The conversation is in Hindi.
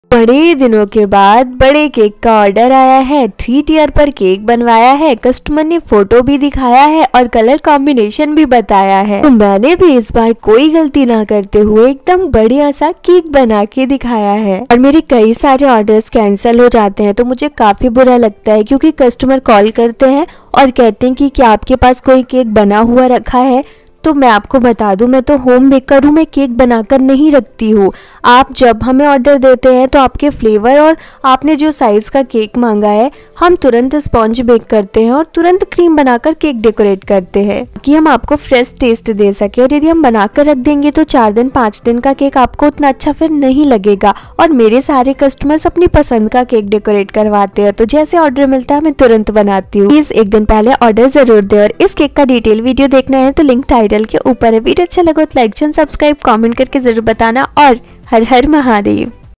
बड़े दिनों के बाद बड़े केक का ऑर्डर आया है। 3 टियर पर केक बनवाया है। कस्टमर ने फोटो भी दिखाया है और कलर कॉम्बिनेशन भी बताया है। तो मैंने भी इस बार कोई गलती ना करते हुए एकदम बढ़िया सा केक बना के दिखाया है। और मेरे कई सारे ऑर्डर्स कैंसिल हो जाते हैं तो मुझे काफी बुरा लगता है, क्योंकि कस्टमर कॉल करते हैं और कहते हैं कि क्या आपके पास कोई केक बना हुआ रखा है। तो मैं आपको बता दूं, मैं तो होम बेकर हूँ, मैं केक बनाकर नहीं रखती हूँ। आप जब हमें ऑर्डर देते हैं तो आपके फ्लेवर और आपने जो साइज़ का केक मांगा है हम तुरंत स्पॉन्ज बेक करते हैं और तुरंत क्रीम बनाकर केक डेकोरेट करते हैं कि हम आपको फ्रेश टेस्ट दे सके। और यदि हम बनाकर रख देंगे तो 4 दिन 5 दिन का केक आपको उतना अच्छा फिर नहीं लगेगा। और मेरे सारे कस्टमर्स अपनी पसंद का केक डेकोरेट करवाते हैं, तो जैसे ऑर्डर मिलता है मैं तुरंत बनाती हूँ। प्लीज एक दिन पहले ऑर्डर जरूर दे। और इस केक का डिटेल वीडियो देखना है तो लिंक टाइटल के ऊपर है। वीडियो अच्छा लगा तो लाइक एंड सब्सक्राइब कमेंट करके जरूर बताना। और हर हर महादेव।